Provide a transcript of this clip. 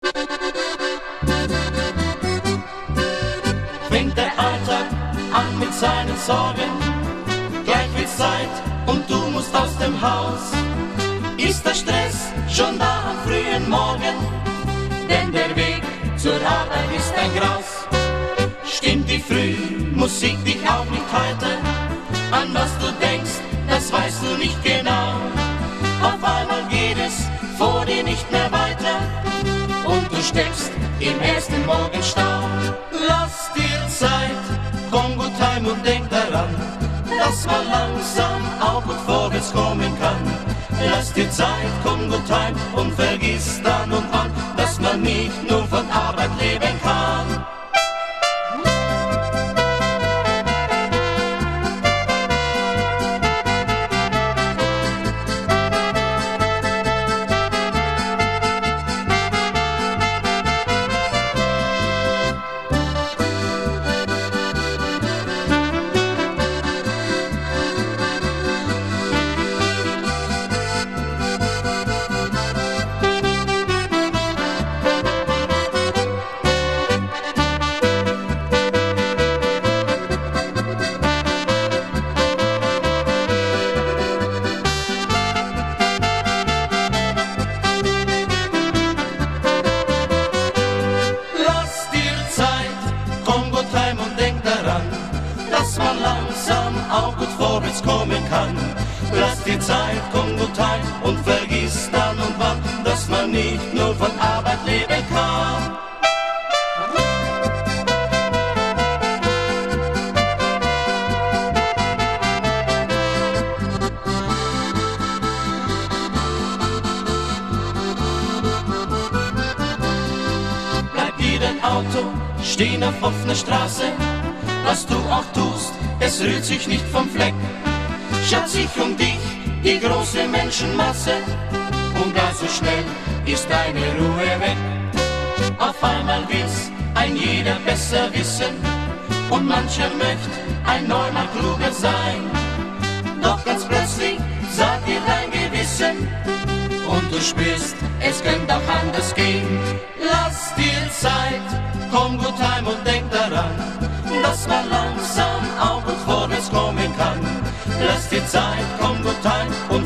Fängt der Alltag an mit seinen Sorgen, gleich wird's Zeit und du musst aus dem Haus. Ist der Stress schon da am frühen Morgen, denn der Weg zur Arbeit ist ein Graus. Stimmt die Frühmusik dich auch nicht heute? An was du denkst, das weißt du nicht genau. Auf einmal geht es vor dir nicht mehr weiter und du steckst im ersten Morgenstau. Lass dir Zeit, komm gut heim und denk daran, dass man langsam auch gut vorwärts kommen kann. Lass dir Zeit, komm gut heim und vergiss dann und wann, dass man nicht nur von Arbeit leben kann. Dass man langsam auch gut vorwärts kommen kann. Lass dir Zeit, komm gut heim und vergiss dann und wann, dass man nicht nur von Arbeit leben kann. Bleibt dir dein Auto stehen auf offener Straße, was du auch tust, es rührt sich nicht vom Fleck. Schaut sich um dich die große Menschenmasse und gar so schnell ist deine Ruhe weg. Auf einmal will's ein jeder besser wissen und mancher möchte ein neumal kluger sein. Doch ganz plötzlich sagt dir dein Gewissen und du spürst, es könnte auch anders gehen. Lass dir Zeit, komm gut heim und denk daran, dass man langsam auch gut vorwärts kommen kann. Lass dir Zeit, komm gut heim und